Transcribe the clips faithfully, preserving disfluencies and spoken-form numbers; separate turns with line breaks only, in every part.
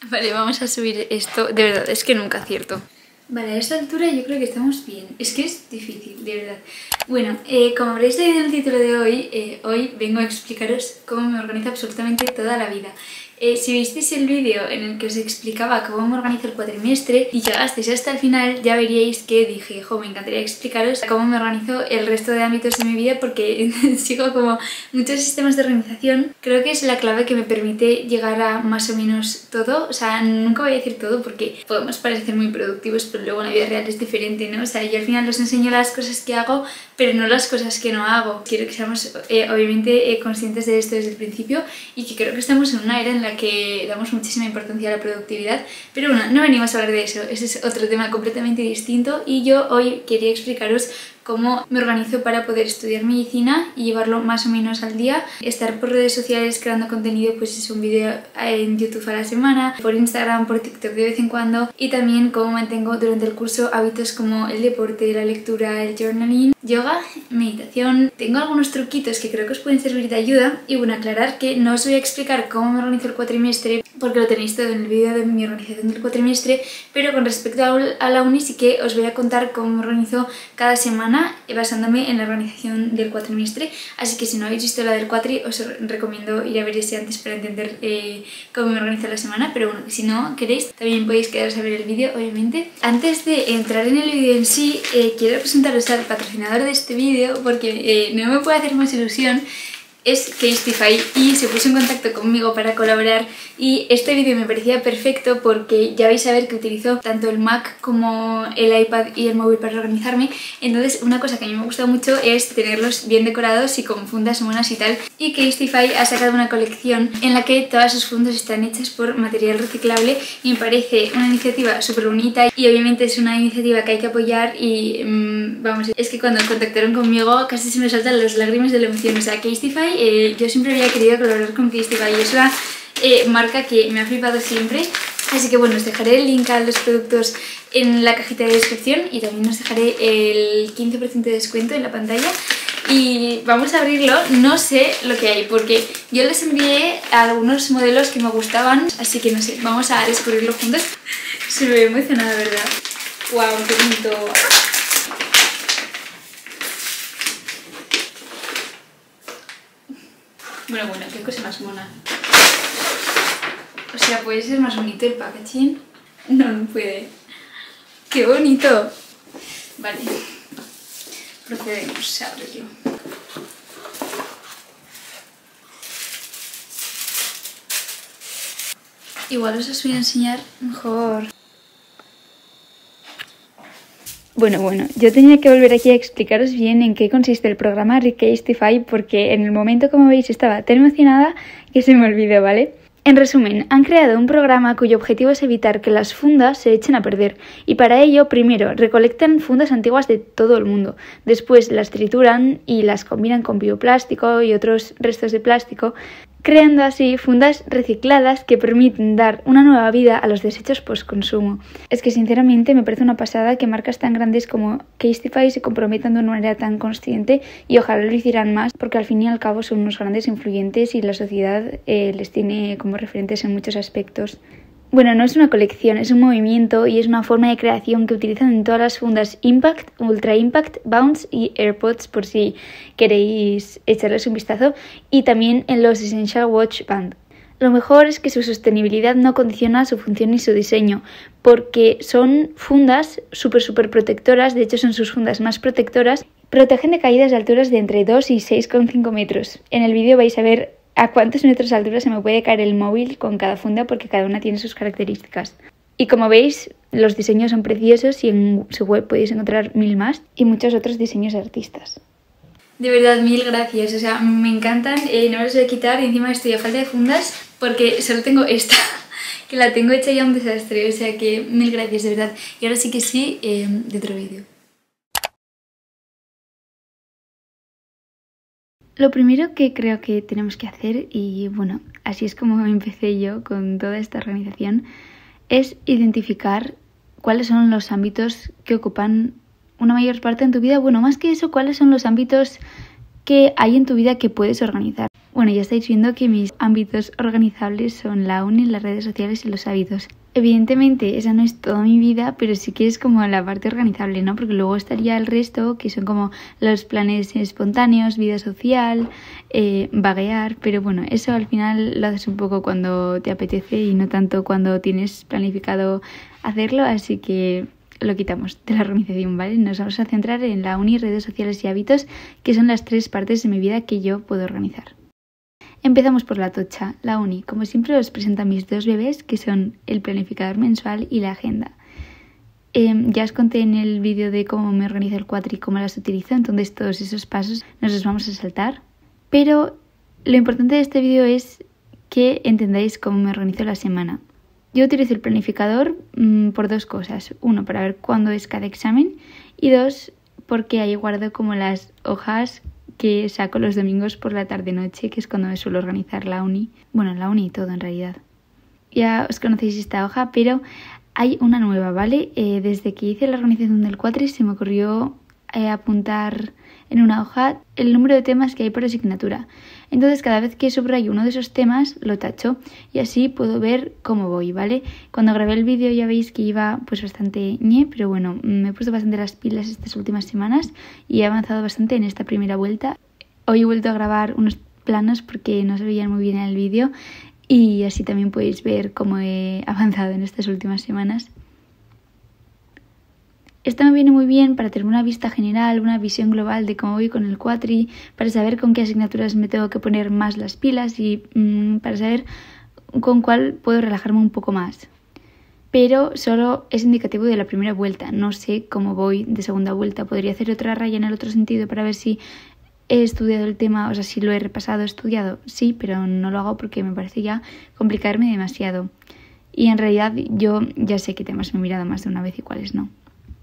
Vale, vamos a subir esto. De verdad, es que nunca acierto. Vale, a esta altura yo creo que estamos bien. Es que es difícil, de verdad. Bueno, eh, como habréis leído en el título de hoy, eh, hoy vengo a explicaros cómo me organizo absolutamente toda la vida. Eh, si visteis el vídeo en el que os explicaba cómo me organizo el cuatrimestre y llegasteis hasta el final, ya veríais que dije, jo, me encantaría explicaros cómo me organizo el resto de ámbitos de mi vida, porque sigo como muchos sistemas de organización. Creo que es la clave que me permite llegar a más o menos todo. O sea, nunca voy a decir todo porque podemos parecer muy productivos, pero luego en la vida real es diferente, ¿no? O sea, yo al final os enseño las cosas que hago, pero no las cosas que no hago. Quiero que seamos eh, obviamente eh, conscientes de esto desde el principio, y que creo que estamos en una era en la que damos muchísima importancia a la productividad, pero bueno, no venimos a hablar de eso, ese es otro tema completamente distinto, y yo hoy quería explicaros cómo me organizo para poder estudiar medicina y llevarlo más o menos al día, estar por redes sociales creando contenido, pues es un vídeo en YouTube a la semana, por Instagram, por TikTok de vez en cuando, y también cómo mantengo durante el curso hábitos como el deporte, la lectura, el journaling, yoga, meditación. Tengo algunos truquitos que creo que os pueden servir de ayuda, y bueno, aclarar que no os voy a explicar cómo me organizo el cuatrimestre porque lo tenéis todo en el vídeo de mi organización del cuatrimestre, pero con respecto a la uni sí que os voy a contar cómo me organizo cada semana basándome en la organización del cuatrimestre, así que si no habéis visto la del cuatri os recomiendo ir a ver ese antes para entender eh, cómo me organizo la semana, pero bueno, si no queréis también podéis quedaros a ver el vídeo, obviamente. Antes de entrar en el vídeo en sí, eh, quiero presentaros al patrocinador de este vídeo porque eh, no me puede hacer más ilusión. Es Casetify, y se puso en contacto conmigo para colaborar, y este vídeo me parecía perfecto porque ya vais a ver que utilizo tanto el Mac como el iPad y el móvil para organizarme. Entonces una cosa que a mí me gusta mucho es tenerlos bien decorados y con fundas monas y tal, y Casetify ha sacado una colección en la que todas sus fundas están hechas por material reciclable, y me parece una iniciativa súper bonita, y obviamente es una iniciativa que hay que apoyar, y mmm, vamos, es que cuando contactaron conmigo casi se me saltan las lágrimas de la emoción. O sea, Casetify, Eh, yo siempre había querido colaborar con Casetify y es una eh, marca que me ha flipado siempre, así que bueno, os dejaré el link a los productos en la cajita de descripción, y también os dejaré el quince por ciento de descuento en la pantalla. Y vamos a abrirlo. No sé lo que hay porque yo les envié algunos modelos que me gustaban, así que no sé, vamos a descubrirlo juntos. Se me ve emocionada, ¿verdad? ¡Wow! ¡Qué bonito! Bueno, bueno, qué cosa más mona. O sea, ¿puede ser más bonito el packaging? No, no puede. ¡Qué bonito! Vale, procedemos a abrirlo. Igual os voy a enseñar mejor. Bueno, bueno, yo tenía que volver aquí a explicaros bien en qué consiste el programa Casetify, porque en el momento, como veis, estaba tan emocionada que se me olvidó, ¿vale? En resumen, han creado un programa cuyo objetivo es evitar que las fundas se echen a perder, y para ello, primero, recolectan fundas antiguas de todo el mundo, después las trituran y las combinan con bioplástico y otros restos de plástico, creando así fundas recicladas que permiten dar una nueva vida a los desechos post-consumo. Es que sinceramente me parece una pasada que marcas tan grandes como Casetify se comprometan de una manera tan consciente, y ojalá lo hicieran más, porque al fin y al cabo son unos grandes influyentes y la sociedad eh, les tiene como referentes en muchos aspectos. Bueno, no es una colección, es un movimiento y es una forma de creación que utilizan en todas las fundas Impact, Ultra Impact, Bounce y AirPods, por si queréis echarles un vistazo, y también en los Essential Watch Band. Lo mejor es que su sostenibilidad no condiciona su función ni su diseño, porque son fundas súper súper protectoras, de hecho son sus fundas más protectoras, protegen de caídas de alturas de entre dos y seis coma cinco metros. En el vídeo vais a ver a cuántos metros de altura se me puede caer el móvil con cada funda, porque cada una tiene sus características. Y como veis, los diseños son preciosos y en su web podéis encontrar mil más y muchos otros diseños de artistas. De verdad, mil gracias, o sea, me encantan, eh, no me los voy a quitar, y encima estoy a falta de fundas porque solo tengo esta, que la tengo hecha ya un desastre, o sea que mil gracias, de verdad. Y ahora sí que sí, eh, de otro vídeo. Lo primero que creo que tenemos que hacer, y bueno, así es como empecé yo con toda esta organización, es identificar cuáles son los ámbitos que ocupan una mayor parte en tu vida. Bueno, más que eso, cuáles son los ámbitos que hay en tu vida que puedes organizar. Bueno, ya estáis viendo que mis ámbitos organizables son la uni, las redes sociales y los hábitos. Evidentemente esa no es toda mi vida, pero sí que es como la parte organizable, ¿no? Porque luego estaría el resto, que son como los planes espontáneos, vida social, eh, vaguear, pero bueno, eso al final lo haces un poco cuando te apetece y no tanto cuando tienes planificado hacerlo, así que lo quitamos de la organización, ¿vale? Nos vamos a centrar en la uni, redes sociales y hábitos, que son las tres partes de mi vida que yo puedo organizar. Empezamos por la tocha, la uni. Como siempre os presento a mis dos bebés, que son el planificador mensual y la agenda. Eh, ya os conté en el vídeo de cómo me organizo el cuatri y cómo las utilizo, entonces todos esos pasos nos los vamos a saltar. Pero lo importante de este vídeo es que entendáis cómo me organizo la semana. Yo utilizo el planificador mmm, por dos cosas. Uno, para ver cuándo es cada examen, y dos, porque ahí guardo como las hojas que saco los domingos por la tarde-noche, que es cuando me suelo organizar la uni. Bueno, la uni y todo en realidad. Ya os conocéis esta hoja, pero hay una nueva, ¿vale? Eh, desde que hice la organización del cuatri se me ocurrió eh, apuntar en una hoja el número de temas que hay por asignatura. Entonces cada vez que subrayo uno de esos temas lo tacho y así puedo ver cómo voy, ¿vale? Cuando grabé el vídeo ya veis que iba pues bastante ñe, pero bueno, me he puesto bastante las pilas estas últimas semanas y he avanzado bastante en esta primera vuelta. Hoy he vuelto a grabar unos planos porque no se veían muy bien en el vídeo y así también podéis ver cómo he avanzado en estas últimas semanas. Esto me viene muy bien para tener una vista general, una visión global de cómo voy con el cuatri, para saber con qué asignaturas me tengo que poner más las pilas y mmm, para saber con cuál puedo relajarme un poco más. Pero solo es indicativo de la primera vuelta, no sé cómo voy de segunda vuelta. Podría hacer otra raya en el otro sentido para ver si he estudiado el tema, o sea, si lo he repasado, estudiado, sí, pero no lo hago porque me parece ya complicarme demasiado. Y en realidad yo ya sé qué temas me he mirado más de una vez y cuáles no.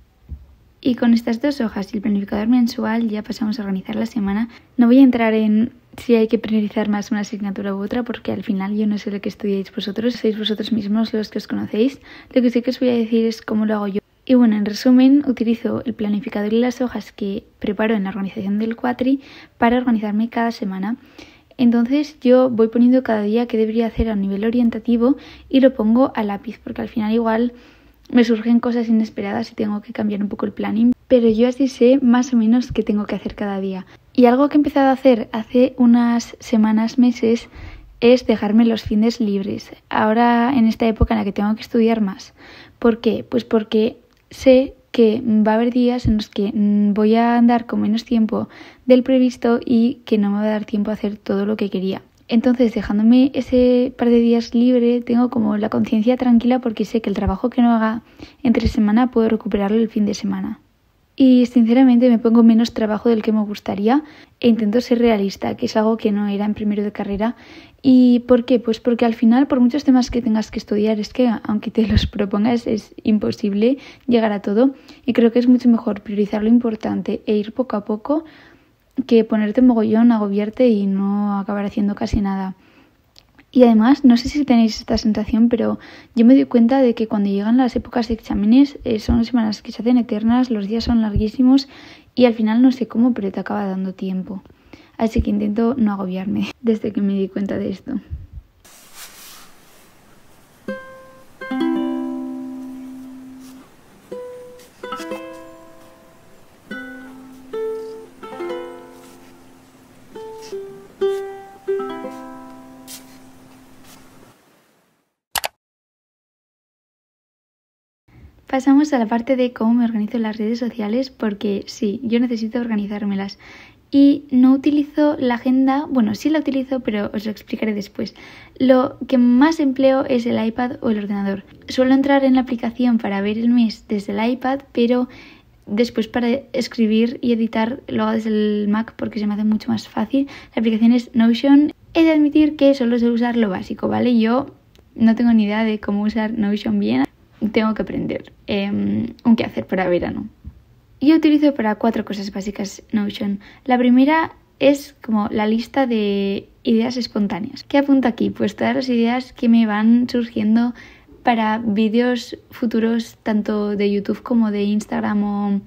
Y con estas dos hojas y el planificador mensual ya pasamos a organizar la semana. No voy a entrar en si hay que priorizar más una asignatura u otra porque al final yo no sé lo que estudiáis vosotros, sois vosotros mismos los que os conocéis. Lo que sí que os voy a decir es cómo lo hago yo. Y bueno, en resumen, utilizo el planificador y las hojas que preparo en la organización del cuatri para organizarme cada semana. Entonces yo voy poniendo cada día qué debería hacer a nivel orientativo y lo pongo a lápiz porque al final igual me surgen cosas inesperadas y tengo que cambiar un poco el planning, pero yo así sé más o menos qué tengo que hacer cada día. Y algo que he empezado a hacer hace unas semanas, meses, es dejarme los fines libres. Ahora en esta época en la que tengo que estudiar más. ¿Por qué? Pues porque sé que va a haber días en los que voy a andar con menos tiempo del previsto y que no me va a dar tiempo a hacer todo lo que quería. Entonces, dejándome ese par de días libre, tengo como la conciencia tranquila porque sé que el trabajo que no haga entre semana puedo recuperarlo el fin de semana. Y sinceramente me pongo menos trabajo del que me gustaría e intento ser realista, que es algo que no era en primero de carrera. ¿Y por qué? Pues porque al final, por muchos temas que tengas que estudiar, es que aunque te los propongas es imposible llegar a todo. Y creo que es mucho mejor priorizar lo importante e ir poco a poco que ponerte mogollón, agobiarte y no acabar haciendo casi nada. Y además, no sé si tenéis esta sensación, pero yo me doy cuenta de que cuando llegan las épocas de exámenes eh, son semanas que se hacen eternas, los días son larguísimos y al final no sé cómo, pero te acaba dando tiempo. Así que intento no agobiarme desde que me di cuenta de esto. Pasamos a la parte de cómo me organizo en las redes sociales porque sí, yo necesito organizármelas y no utilizo la agenda, bueno, sí la utilizo, pero os lo explicaré después. Lo que más empleo es el iPad o el ordenador. Suelo entrar en la aplicación para ver el mes desde el iPad, pero después para escribir y editar lo hago desde el Mac porque se me hace mucho más fácil. La aplicación es Notion. He de admitir que solo sé usar lo básico, ¿vale? Yo no tengo ni idea de cómo usar Notion bien. Tengo que aprender eh, un qué hacer para verano. Yo utilizo para cuatro cosas básicas Notion. La primera es como la lista de ideas espontáneas. ¿Qué apunto aquí? Pues todas las ideas que me van surgiendo para vídeos futuros tanto de YouTube como de Instagram o,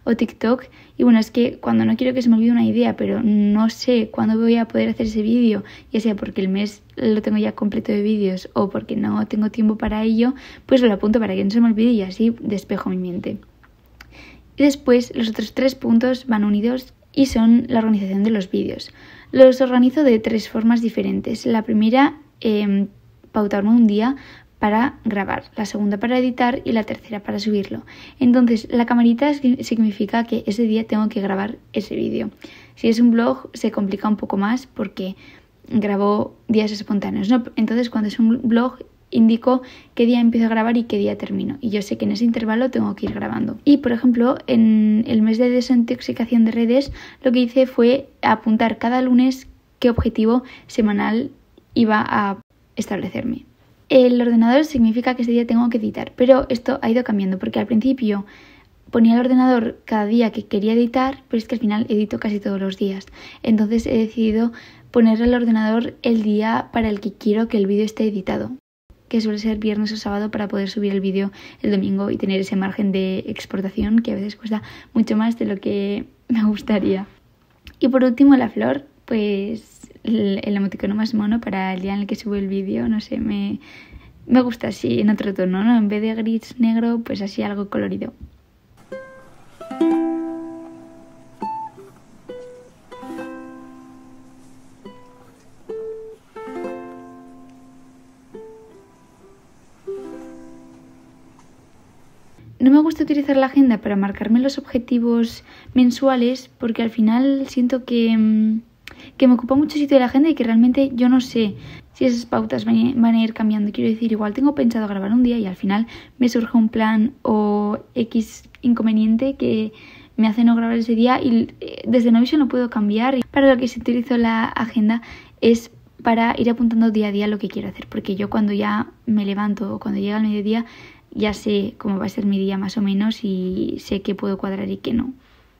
o TikTok. Y bueno, es que cuando no quiero que se me olvide una idea, pero no sé cuándo voy a poder hacer ese vídeo, ya sea porque el mes lo tengo ya completo de vídeos o porque no tengo tiempo para ello, pues lo apunto para que no se me olvide y así despejo mi mente. Y después los otros tres puntos van unidos y son la organización de los vídeos. Los organizo de tres formas diferentes. La primera, eh, pautarme un día para grabar, la segunda para editar y la tercera para subirlo. Entonces la camarita significa que ese día tengo que grabar ese vídeo. Si es un blog se complica un poco más porque grabo días espontáneos, ¿no? Entonces cuando es un blog indico qué día empiezo a grabar y qué día termino. Y yo sé que en ese intervalo tengo que ir grabando. Y por ejemplo, en el mes de desintoxicación de redes, lo que hice fue apuntar cada lunes qué objetivo semanal iba a establecerme. El ordenador significa que ese día tengo que editar, pero esto ha ido cambiando porque al principio ponía el ordenador cada día que quería editar, pero es que al final edito casi todos los días. Entonces he decidido poner el ordenador el día para el que quiero que el vídeo esté editado, que suele ser viernes o sábado, para poder subir el vídeo el domingo y tener ese margen de exportación que a veces cuesta mucho más de lo que me gustaría. Y por último, la flor, pues el, el emoticono más mono para el día en el que subo el vídeo, no sé, me, me gusta así en otro tono, ¿no? En vez de gris negro, pues así algo colorido. No me gusta utilizar la agenda para marcarme los objetivos mensuales porque al final siento que, que me ocupa mucho sitio de la agenda y que realmente yo no sé si esas pautas van a ir cambiando. Quiero decir, igual tengo pensado grabar un día y al final me surge un plan o X inconveniente que me hace no grabar ese día y desde Notion lo puedo cambiar. Y para lo que se utilizo la agenda es para ir apuntando día a día lo que quiero hacer, porque yo cuando ya me levanto o cuando llega el mediodía ya sé cómo va a ser mi día más o menos y sé qué puedo cuadrar y qué no.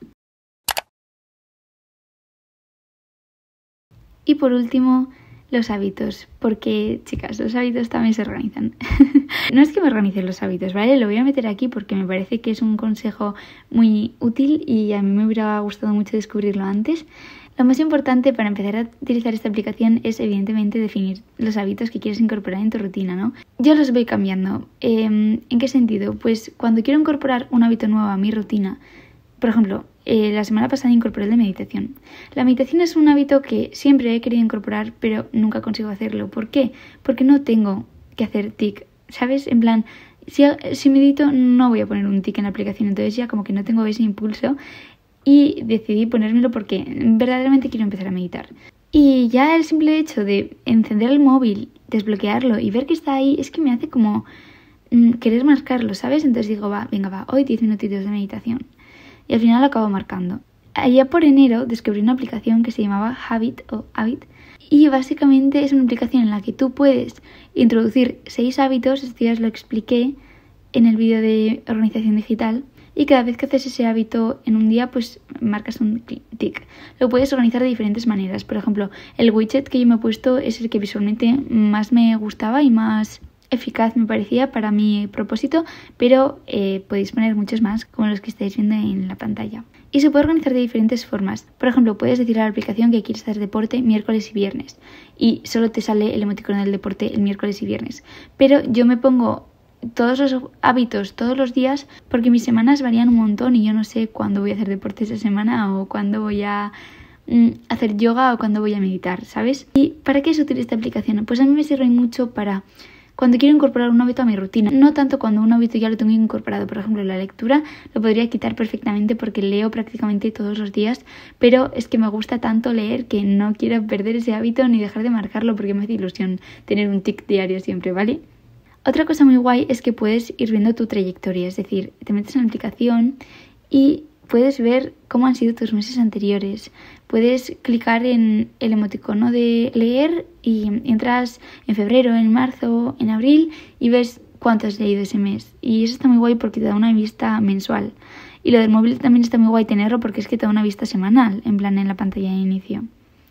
Y por último, los hábitos, porque chicas, los hábitos también se organizan. No es que me organicen los hábitos, ¿vale? Lo voy a meter aquí porque me parece que es un consejo muy útil y a mí me hubiera gustado mucho descubrirlo antes. Lo más importante para empezar a utilizar esta aplicación es evidentemente definir los hábitos que quieres incorporar en tu rutina, ¿no? Yo los voy cambiando. Eh, ¿En qué sentido? Pues cuando quiero incorporar un hábito nuevo a mi rutina, por ejemplo, eh, la semana pasada incorporé el de meditación. La meditación es un hábito que siempre he querido incorporar, pero nunca consigo hacerlo. ¿Por qué? Porque no tengo que hacer tic, ¿sabes? En plan, si, si medito no voy a poner un tic en la aplicación, entonces ya como que no tengo ese impulso. Y decidí ponérmelo porque verdaderamente quiero empezar a meditar. Y ya el simple hecho de encender el móvil, desbloquearlo y ver que está ahí, es que me hace como mmm, querer marcarlo, ¿sabes? Entonces digo, va, venga, va, hoy diez minutitos de meditación. Y al final lo acabo marcando. Allá por enero descubrí una aplicación que se llamaba Habit o Habit. Y básicamente es una aplicación en la que tú puedes introducir seis hábitos, esto ya os lo expliqué en el vídeo de organización digital. Y cada vez que haces ese hábito en un día, pues marcas un tic. Lo puedes organizar de diferentes maneras. Por ejemplo, el widget que yo me he puesto es el que visualmente más me gustaba y más eficaz me parecía para mi propósito, pero eh, podéis poner muchos más, como los que estáis viendo en la pantalla. Y se puede organizar de diferentes formas. Por ejemplo, puedes decir a la aplicación que quieres hacer deporte miércoles y viernes y solo te sale el emoticono del deporte el miércoles y viernes. Pero yo me pongo todos los hábitos todos los días porque mis semanas varían un montón y yo no sé cuándo voy a hacer deporte esa semana o cuándo voy a mm, hacer yoga o cuándo voy a meditar, ¿sabes? ¿Y para qué es útil esta aplicación? Pues a mí me sirve mucho para cuando quiero incorporar un hábito a mi rutina, no tanto cuando un hábito ya lo tengo incorporado. Por ejemplo, la lectura lo podría quitar perfectamente porque leo prácticamente todos los días, pero es que me gusta tanto leer que no quiero perder ese hábito ni dejar de marcarlo porque me hace ilusión tener un tic diario siempre, ¿vale? Otra cosa muy guay es que puedes ir viendo tu trayectoria, es decir, te metes en la aplicación y puedes ver cómo han sido tus meses anteriores. Puedes clicar en el emoticono de leer y entras en febrero, en marzo, en abril y ves cuánto has leído ese mes. Y eso está muy guay porque te da una vista mensual. Y lo del móvil también está muy guay tenerlo porque es que te da una vista semanal, en plan en la pantalla de inicio.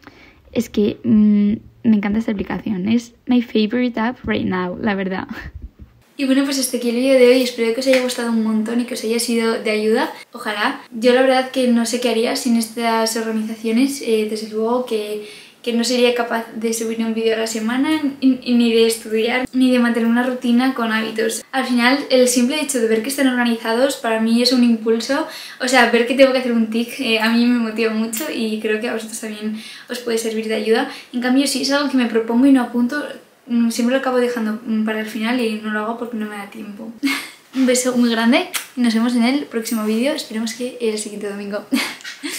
Es que mmm, me encanta esta aplicación, es my favorite app right now, la verdad. Y bueno, pues hasta aquí el vídeo de hoy, espero que os haya gustado un montón y que os haya sido de ayuda, ojalá. Yo la verdad que no sé qué haría sin estas organizaciones, eh, desde luego que, que no sería capaz de subir un vídeo a la semana, ni de estudiar, ni de mantener una rutina con hábitos. Al final, el simple hecho de ver que están organizados para mí es un impulso, o sea, ver que tengo que hacer un tic eh, a mí me motiva mucho y creo que a vosotros también os puede servir de ayuda. En cambio, si es algo que me propongo y no apunto, siempre lo acabo dejando para el final y no lo hago porque no me da tiempo. Un beso muy grande y nos vemos en el próximo vídeo, esperemos que el siguiente domingo.